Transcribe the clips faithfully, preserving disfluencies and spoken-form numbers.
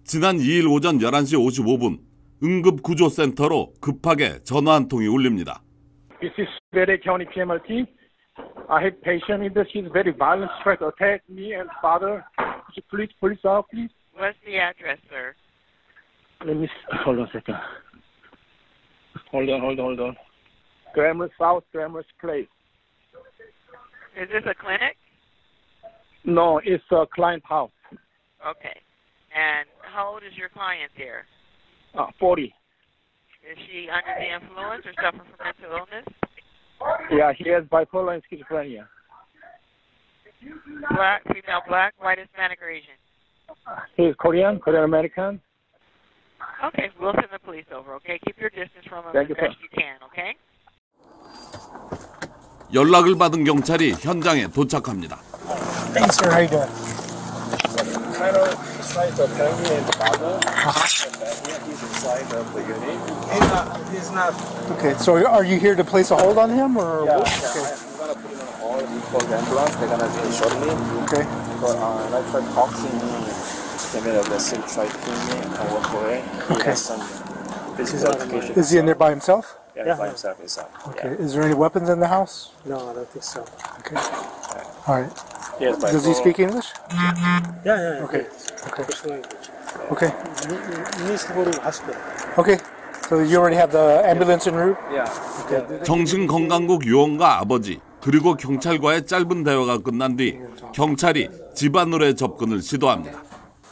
지난 이 일 오전 열한 시 오십오 분 응급구조센터로 급하게 전화 한 통이 울립니다. This is Sudere County P M R T. I have patient in the she's very violent, try to attack me and father. Could you please police out, please? What's the address, sir? Let me hold on a second. Hold on, hold on, hold on. Grammar South, Grammar Place. Is this a clinic? No, it's a client house. Okay. And how old is your client there? Uh, forty. Is she under the influence or suffering from mental illness? Yeah, he has bipolar and schizophrenia. Black, female, black, white, Hispanic, or Asian? He's Korean, Korean American. Okay, we'll send the police over, okay? Keep your distance from him as best you can, okay? 연락을 받은 경찰이 현장에 도착합니다. Thanks, sir. How you doing? Kind of inside the family and father. He's inside of the unit. He's not. He's not. Okay. So are you here to place a hold on him, or Yeah. what? Yeah. Okay. I'm gonna put him on hold. We call the ambulance. They're gonna be shortly. Okay. But uh, and I tried talking to him. They made a message, tried to me, and I walk away. He Okay. has some physical altercation. Is he in there by himself? Yeah, Yeah. by himself inside. Okay. Is there any weapons in the house? No, I don't think so. Okay. All right. Yes, by Does he speak English? Yeah, yeah, yeah. Okay. Okay. First language. Okay. He, he needs to go to the hospital. Okay. So you already have the ambulance en route? Yeah. Okay. 정신건강국 요원과 아버지 그리고 경찰과의 짧은 대화가 끝난 뒤 경찰이 집안으로의 접근을 시도합니다.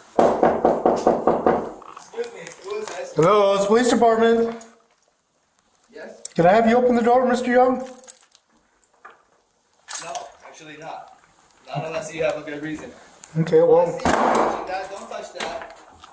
Hello, it's police department. Yes? Can I have you open the door, Mister Young? No, actually not. Not unless you have a good reason. Okay. Well. See, touching that, don't touch that.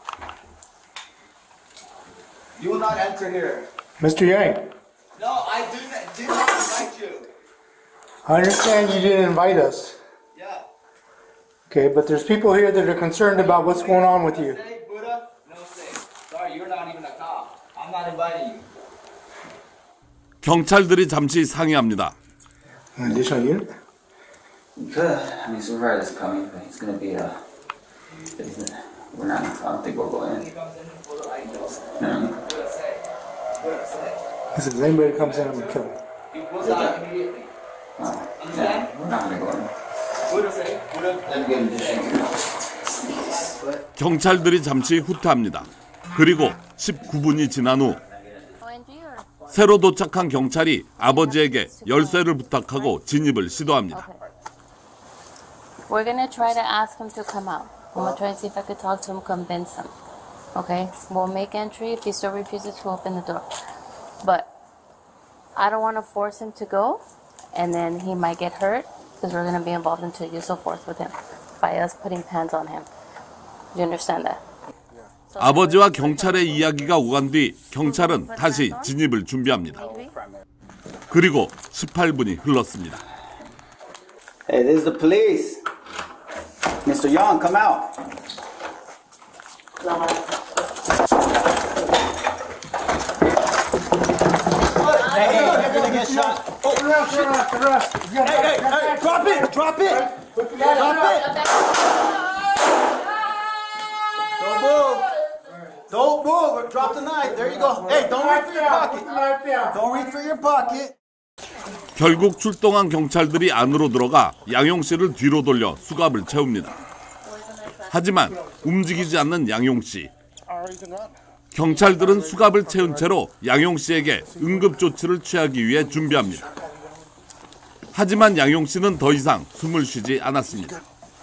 You will not enter here. Mister Yang, No, I do not, did not invite you. I understand you didn't invite us. Yeah. Okay, but there's people here that are concerned about what's going on with you. Say, Buddha, no say. Sorry, you're not even a cop. I'm not inviting you. 경찰들이 잠시 상의합니다. Additional unit? You could. I mean, supervisor's coming, but he's gonna be, uh, but he's not, we're not, I don't think we'll go in. He comes in, Buddha, I know. No. Buddha, say. Buddha, say. He says anybody comes in, I'm gonna kill him. He goes out immediately. Oh, Understand? yeah, we're not gonna go in. Buddha, say. Buddha, Let me get him just 경찰들이 잠시 후퇴합니다. 그리고 십구 분이 지난 후 새로 도착한 경찰이 아버지에게 열쇠를 부탁하고 진입을 시도합니다. We're gonna try to ask him to come out. I'm gonna try to see if I could talk to him, convince him. Okay? We'll make entry if he still refuses to open the door. But I don't want to force him to go, and then he might get hurt because we're gonna be involved into use of force with him by us putting pants on him. You understand that? 아버지와 경찰의 이야기가 오간 뒤 경찰은 다시 진입을 준비합니다. 그리고 십팔 분이 흘렀습니다. Hey, this is the police. Mister Young, come out. Hey, hey, you're gonna get shot. Oh, turn around, turn around, turn around. Hey, hey, hey, drop it, drop it. Drop it. Don't move. Don't move. Drop the knife. There you go. Hey, don't reach for your pocket. Don't reach for your pocket. 결국 출동한 경찰들이 안으로 들어가 양용 씨를 뒤로 돌려 수갑을 채웁니다. 하지만 움직이지 않는 양용 씨. 경찰들은 수갑을 채운 채로 양용 씨에게 응급 조치를 취하기 위해 준비합니다. 하지만 양용 씨는 더 이상 숨을 쉬지 않았습니다.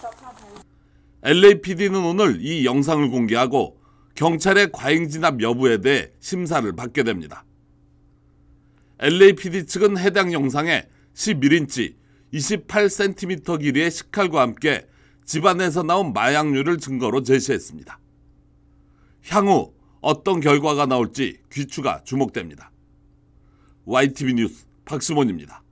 엘에이피디는 오늘 이 영상을 공개하고 경찰의 과잉 진압 여부에 대해 심사를 받게 됩니다. 엘에이피디 측은 해당 영상에 십일 인치 이십팔 센티미터 길이의 식칼과 함께 집안에서 나온 마약류를 증거로 제시했습니다. 향후 어떤 결과가 나올지 귀추가 주목됩니다. 와이티비 뉴스 박수몬입니다.